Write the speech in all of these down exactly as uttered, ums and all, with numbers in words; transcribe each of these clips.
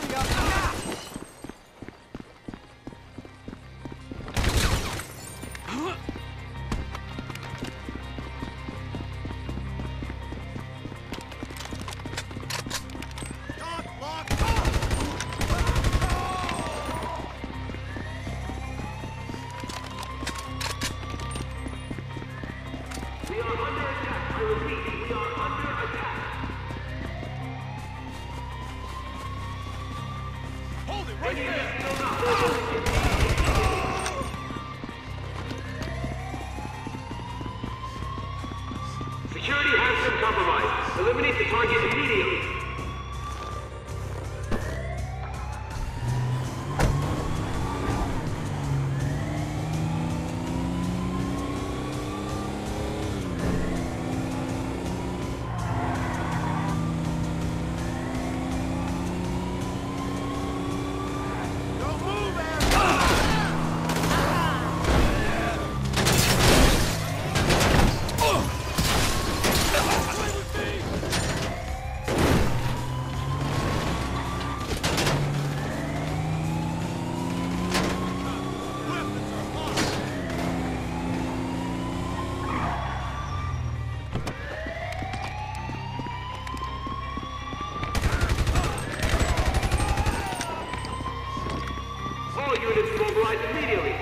Security has been compromised. Eliminate the target immediately. All units mobilize immediately.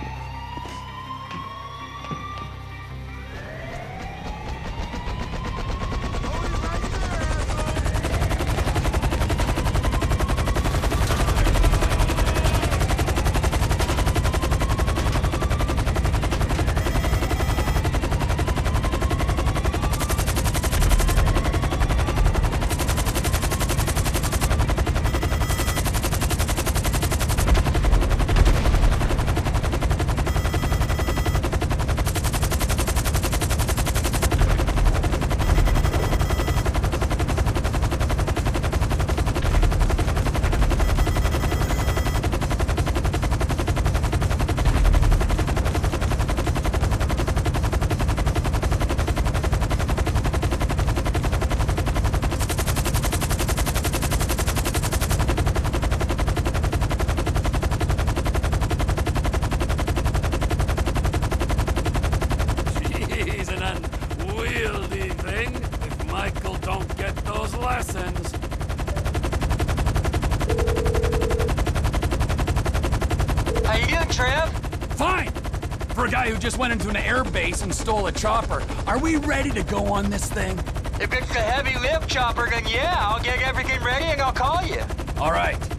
How you doing, Trev? Fine! For a guy who just went into an air base and stole a chopper, are we ready to go on this thing? If it's a heavy lift chopper, then yeah, I'll get everything ready and I'll call you. All right.